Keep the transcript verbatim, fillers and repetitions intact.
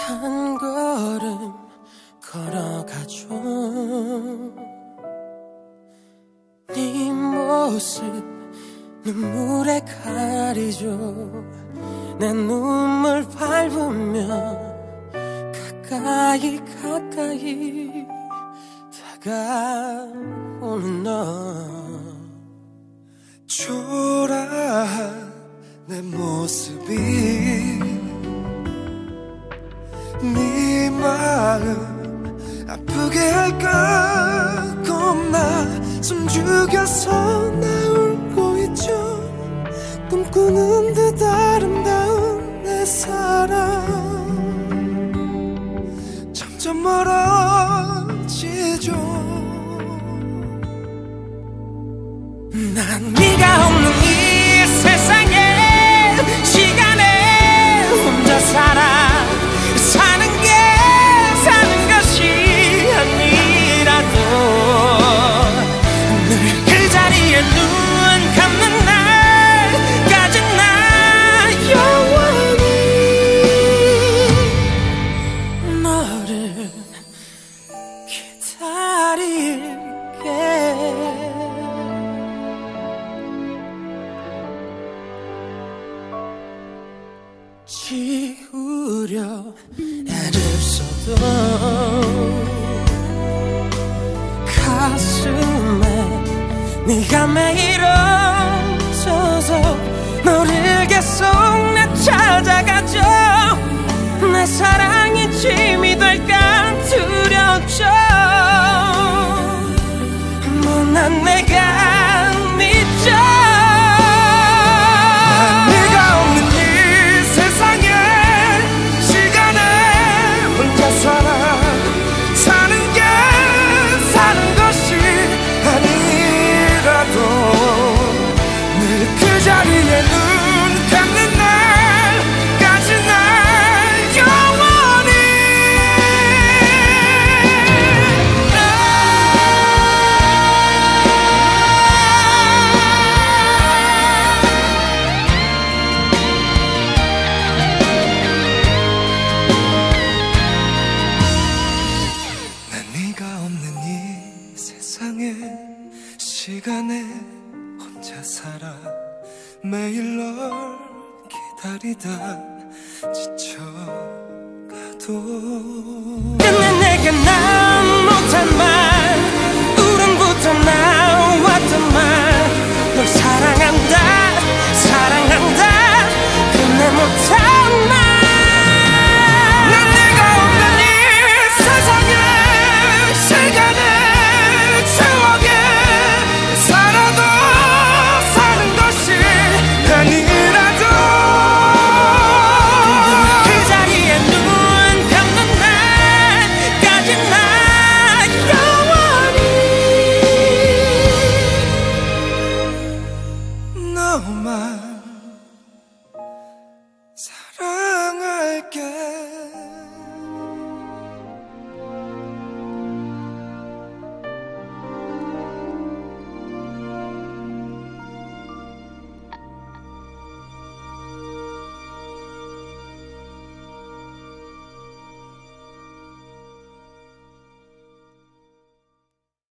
한 걸음 걸어가죠. 네 모습 눈물에 가리죠. 내 눈물 밟으며 가까이 가까이 다가오는 너. 초라한 내 모습이 네 마음 아프게 할까 겁나 숨죽여서 나 울고 있죠. 꿈꾸는 듯 아름다운 내 사랑 점점 멀어지죠. 난 네가 없는 이 세상에 시간에 혼자 살아. 사는 게 사는 것이 아니라도 늘 그 자리에 눈 감는 날까지 나 영원히 너를 기다릴게. 지우려 애를 써도 가슴에 네가 매일 얹혀서 너를 계속 나 찾아가죠. 내 사랑이 짐이 될까 두렵죠. 못난 내가 믿죠. 시간에 혼자 살아. 매일 널 기다리다 지쳐가도 끝내 내가 난 못한 말